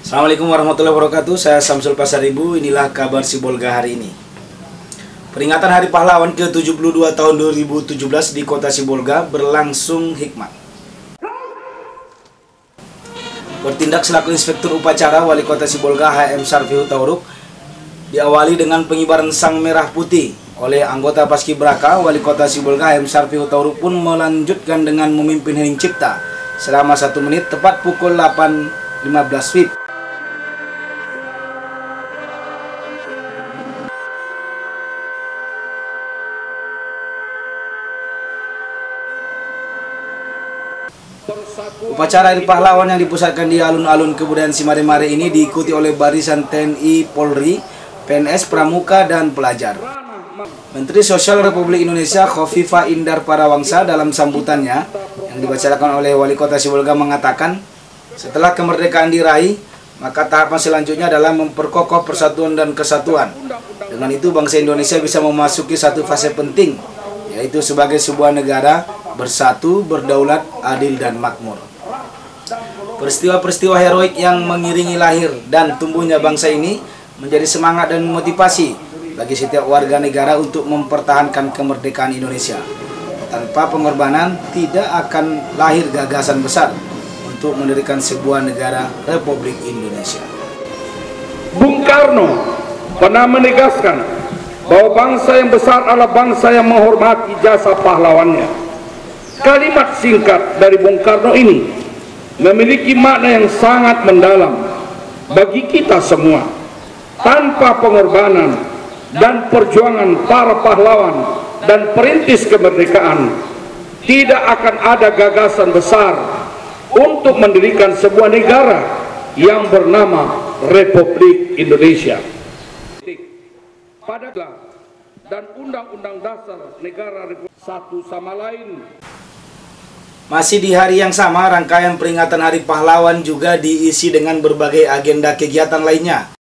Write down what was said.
Assalamualaikum warahmatullahi wabarakatuh. Saya Samsul Pasaribu. Inilah kabar Sibolga hari ini. Peringatan Hari Pahlawan ke-72 tahun 2017 di kota Sibolga berlangsung hikmat. Bertindak selaku Inspektur Upacara Wali Kota Sibolga HM Sarfi Hutauruk diawali dengan pengibaran sang merah putih. Oleh anggota Paskibraka, Wali Kota Sibolga HM Sarfi Hutauruk pun melanjutkan dengan memimpin hening cipta selama 1 menit tepat pukul 8.15 WIB. Upacara Hari Pahlawan yang dipusatkan di alun-alun kebudayaan Simare-Mare ini diikuti oleh barisan TNI, Polri, PNS, Pramuka, dan pelajar. Menteri Sosial Republik Indonesia Khofifah Indar Parawangsa dalam sambutannya yang dibacakan oleh Wali Kota Sibolga mengatakan, setelah kemerdekaan diraih, maka tahapan selanjutnya adalah memperkokoh persatuan dan kesatuan. Dengan itu bangsa Indonesia bisa memasuki satu fase penting, yaitu sebagai sebuah negara bersatu, berdaulat, adil, dan makmur. Peristiwa-peristiwa heroik yang mengiringi lahir dan tumbuhnya bangsa ini menjadi semangat dan motivasi bagi setiap warga negara untuk mempertahankan kemerdekaan Indonesia. Tanpa pengorbanan tidak akan lahir gagasan besar untuk mendirikan sebuah negara Republik Indonesia. Bung Karno pernah menegaskan bahwa bangsa yang besar adalah bangsa yang menghormati jasa pahlawannya. Kalimat singkat dari Bung Karno ini memiliki makna yang sangat mendalam bagi kita semua. Tanpa pengorbanan dan perjuangan para pahlawan dan perintis kemerdekaan, tidak akan ada gagasan besar untuk mendirikan sebuah negara yang bernama Republik Indonesia. Dan Undang-Undang Dasar Negara Republik satu sama lain. Masih di hari yang sama, rangkaian peringatan Hari Pahlawan juga diisi dengan berbagai agenda kegiatan lainnya.